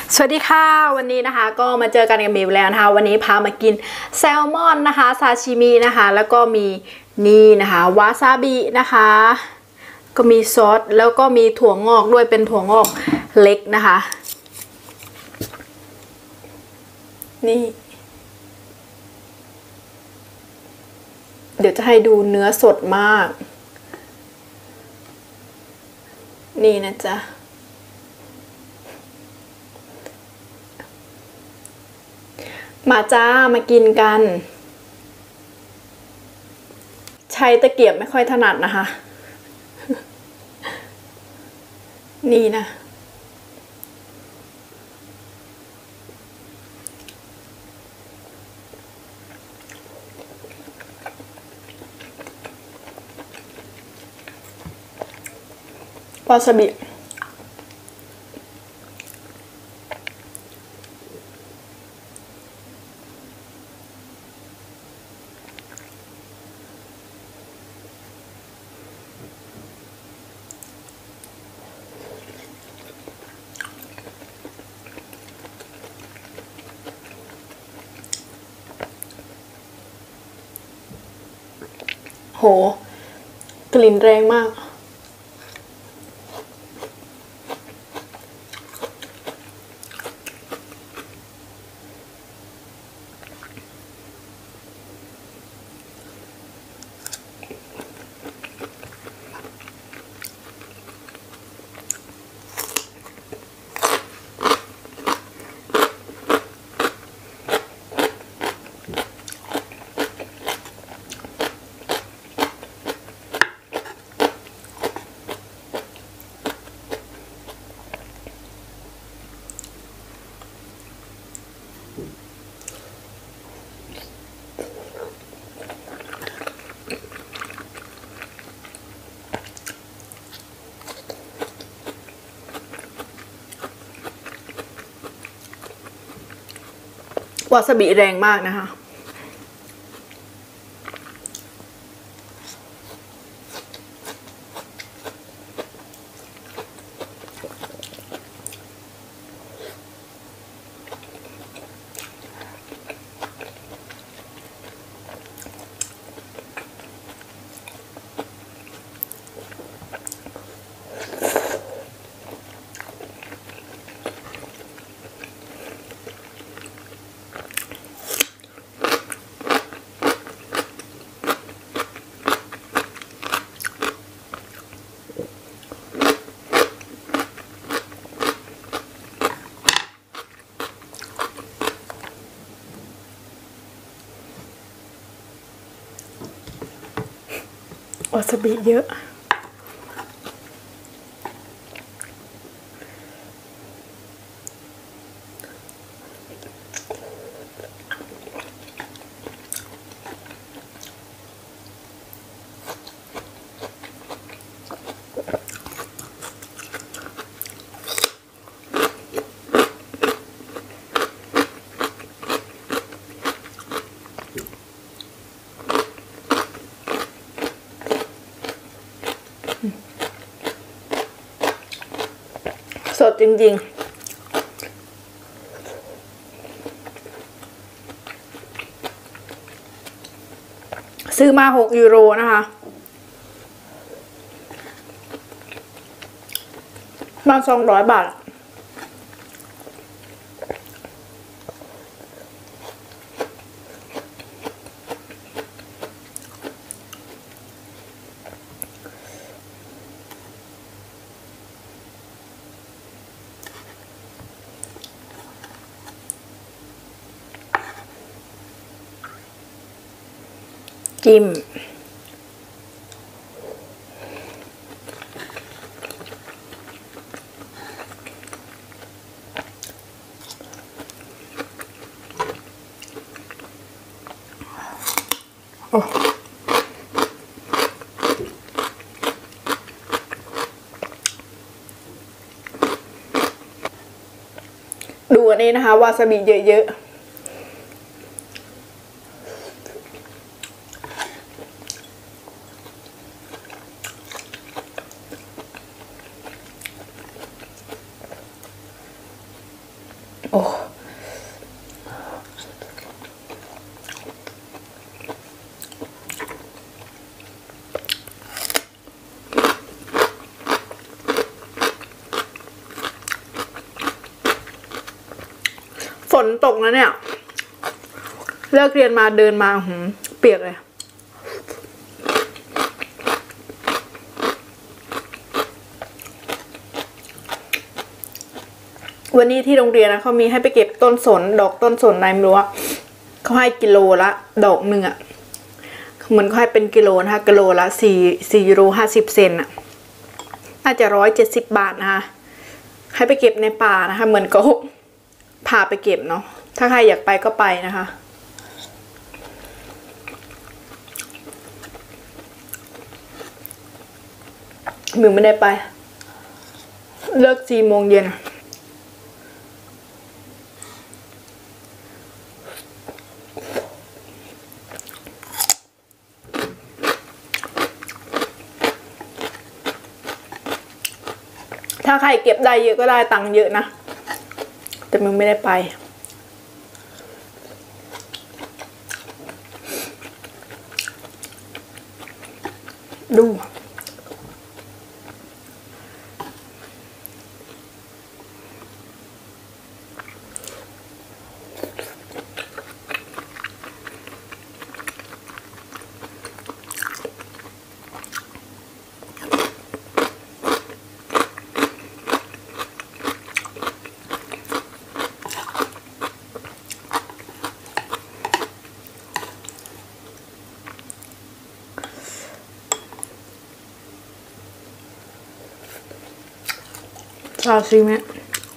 สวัสดีค่ะวันนี้นะคะก็มาเจอกันกับมิวแล้วนะคะวันนี้พามากินแซลมอนนะคะซาชิมินะคะแล้วก็มีนี่นะคะวาซาบินะคะก็มีซอสแล้วก็มีถั่วงอกด้วยเป็นถั่วงอกเล็กนะคะนี่เดี๋ยวจะให้ดูเนื้อสดมากนี่นะจ๊ะมาจ้ามากินกันใช้ตะเกียบไม่ค่อยถนัดนะคะนี่นะวาซาบิโหกลิ่นแรงมากวาซาบิแรงมากนะคะวาซาบิเยอะสดจริงๆซื้อมา6 ยูโรนะคะประมาณ200 บาทจิ้มโอ้ดูอันนี้นะคะวาซาบิเยอะๆนตกนะเนี่ยเลิกเรียนมาเดินมาเปียกเลยวันนี้ที่โรงเรียนนะเขามีให้ไปเก็บต้นสนดอกต้นสนอะไรไม่รู้อะเขาให้กิโลละดอกหนึ่งอะเหมือนเขาให้เป็นกิโลนะคะกิโลละ4.50 ยูโรอะน่าจะ170 บาทนะคะให้ไปเก็บในป่านะคะเหมือนก็พาไปเก็บเนาะถ้าใครอยากไปก็ไปนะคะมึงไม่ได้ไปเลิก4 โมงเย็นถ้าใครเก็บได้เยอะก็ได้ตังค์เยอะนะแต่มึงไม่ได้ไปดูซาซิมิ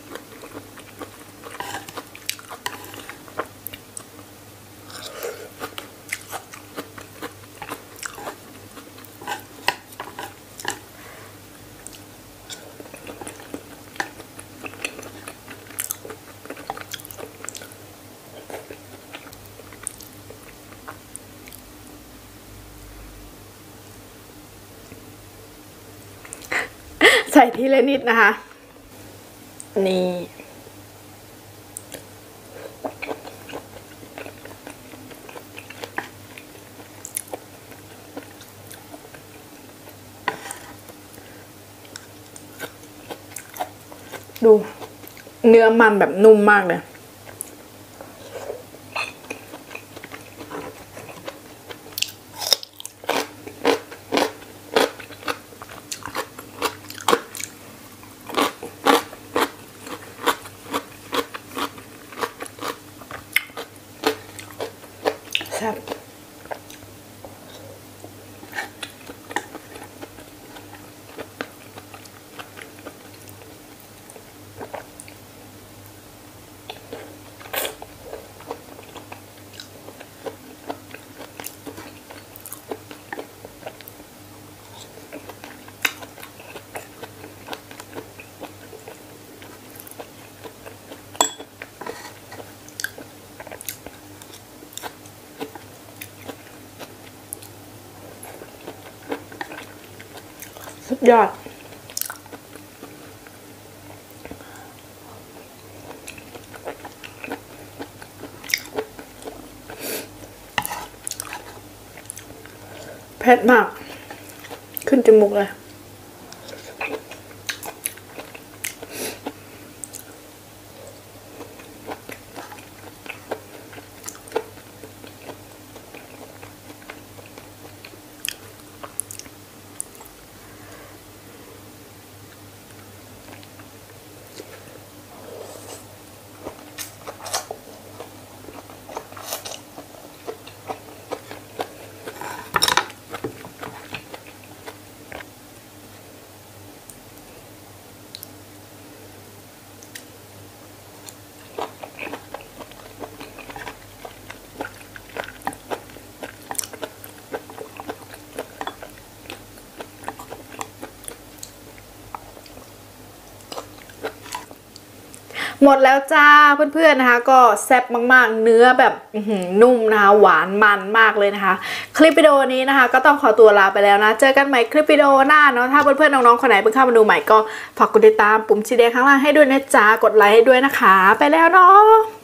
ใส่ทีละนิดนะคะนี่ดูเนื้อมันแบบนุ่มมากเลยแซ่บสุดยอดเผ็ดมากขึ้นจมูกเลยหมดแล้วจ้าเพื่อนๆนะคะก็แซ่บมากๆเนื้อแบบนุ่มนะคะหวานมันมากเลยนะคะคลิปวิดีโอนี้นะคะก็ต้องขอตัวลาไปแล้วนะเจอกันใหม่คลิปวิดีโอหน้าเนาะถ้าเพื่อนๆน้องๆคนไหนเพิ่งเข้ามาดูใหม่ก็ฝากกดติดตามปุ่มสีแดงข้างล่างให้ด้วยนะจ๊ะกดไลค์ให้ด้วยนะคะไปแล้วเนาะ